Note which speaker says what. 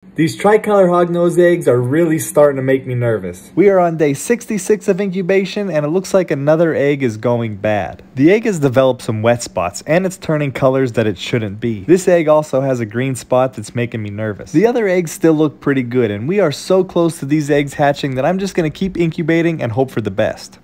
Speaker 1: These tricolor hognose eggs are really starting to make me nervous. We are on day 66 of incubation and it looks like another egg is going bad. The egg has developed some wet spots and it's turning colors that it shouldn't be. This egg also has a green spot that's making me nervous. The other eggs still look pretty good and we are so close to these eggs hatching that I'm just going to keep incubating and hope for the best.